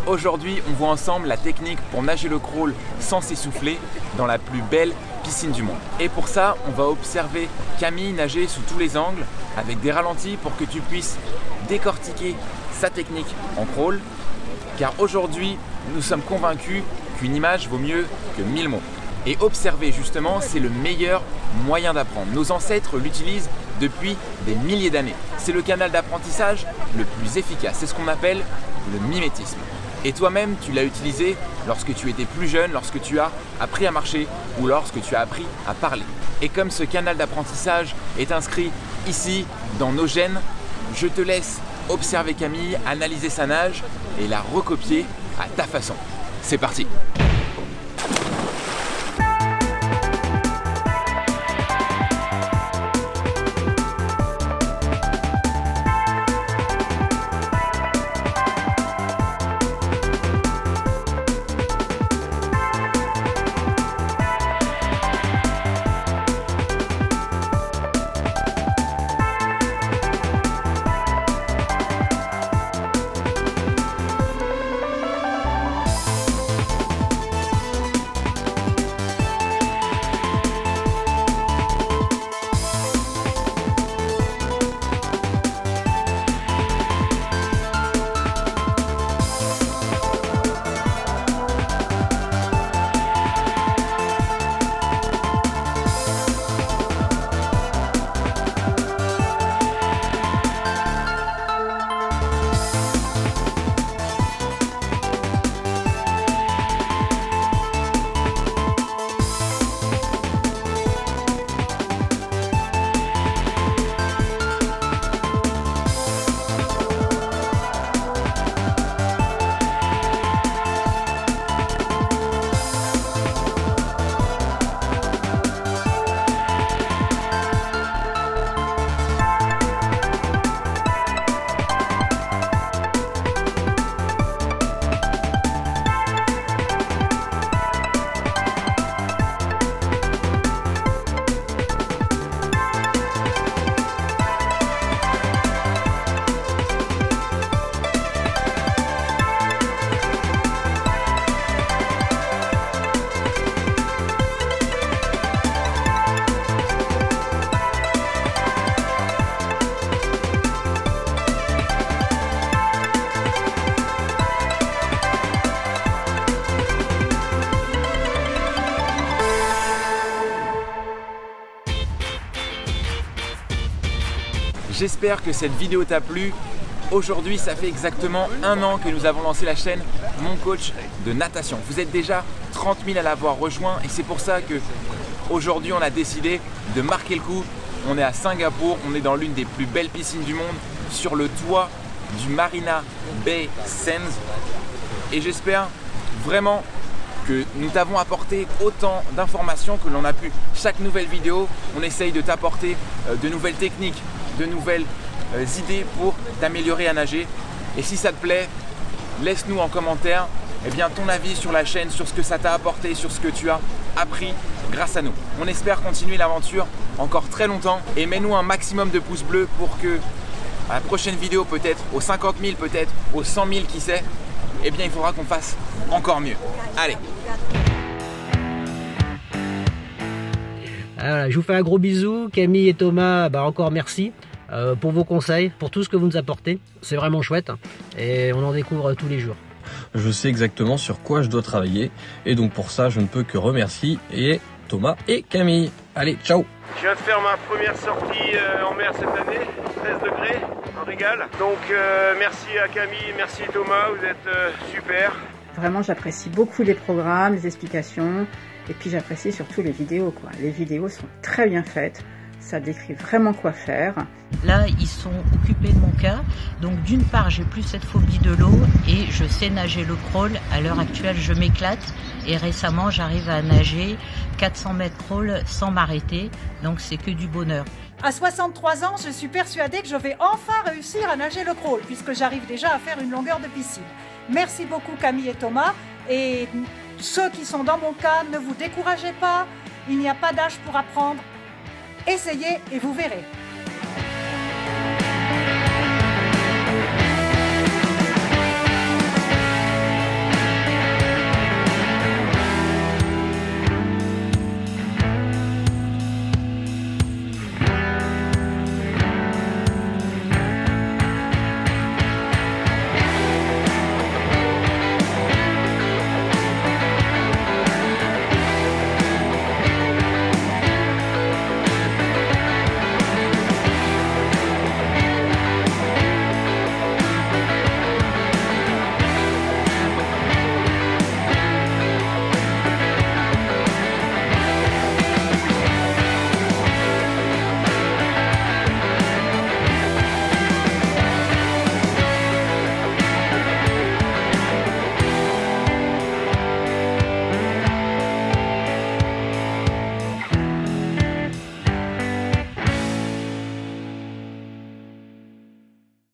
Aujourd'hui, on voit ensemble la technique pour nager le crawl sans s'essouffler dans la plus belle piscine du monde. Et pour ça, on va observer Camille nager sous tous les angles avec des ralentis pour que tu puisses décortiquer sa technique en crawl. Car aujourd'hui, nous sommes convaincus qu'une image vaut mieux que 1000 mots. Et observer justement, c'est le meilleur moyen d'apprendre. Nos ancêtres l'utilisent depuis des milliers d'années. C'est le canal d'apprentissage le plus efficace. C'est ce qu'on appelle le mimétisme. Et toi-même, tu l'as utilisé lorsque tu étais plus jeune, lorsque tu as appris à marcher ou lorsque tu as appris à parler. Et comme ce canal d'apprentissage est inscrit ici dans nos gènes, je te laisse observer Camille, analyser sa nage et la recopier à ta façon. C'est parti! J'espère que cette vidéo t'a plu. Aujourd'hui, ça fait exactement 1 an que nous avons lancé la chaîne Mon Coach de Natation. Vous êtes déjà 30 000 à l'avoir rejoint et c'est pour ça que aujourd'hui on a décidé de marquer le coup. On est à Singapour, on est dans l'une des plus belles piscines du monde, sur le toit du Marina Bay Sands. Et j'espère vraiment que nous t'avons apporté autant d'informations que l'on a pu. Chaque nouvelle vidéo, on essaye de t'apporter de nouvelles techniques, de nouvelles idées pour t'améliorer à nager. Et si ça te plaît, laisse-nous en commentaire ton avis sur la chaîne, sur ce que ça t'a apporté, sur ce que tu as appris grâce à nous. On espère continuer l'aventure encore très longtemps et mets-nous un maximum de pouces bleus pour que à la prochaine vidéo, peut-être aux 50 000, peut-être aux 100 000, qui sait, il faudra qu'on fasse encore mieux. Allez! Voilà, je vous fais un gros bisou. Camille et Thomas, encore merci pour vos conseils, pour tout ce que vous nous apportez. C'est vraiment chouette et on en découvre tous les jours. Je sais exactement sur quoi je dois travailler et donc pour ça, je ne peux que remercier Thomas et Camille. Allez, ciao! Je viens de faire ma première sortie en mer cette année, 13 degrés, un régal. Donc merci à Camille, merci Thomas, vous êtes super. Vraiment, j'apprécie beaucoup les programmes, les explications. Et puis j'apprécie surtout les vidéos, quoi. Les vidéos sont très bien faites, ça décrit vraiment quoi faire. Là, ils sont occupés de mon cas, donc d'une part, j'ai plus cette phobie de l'eau et je sais nager le crawl. À l'heure actuelle, je m'éclate et récemment, j'arrive à nager 400 mètres crawl sans m'arrêter, donc c'est que du bonheur. À 63 ans, je suis persuadée que je vais enfin réussir à nager le crawl, puisque j'arrive déjà à faire une longueur de piscine. Merci beaucoup Camille et Thomas, et ceux qui sont dans mon cas, ne vous découragez pas, il n'y a pas d'âge pour apprendre. Essayez et vous verrez.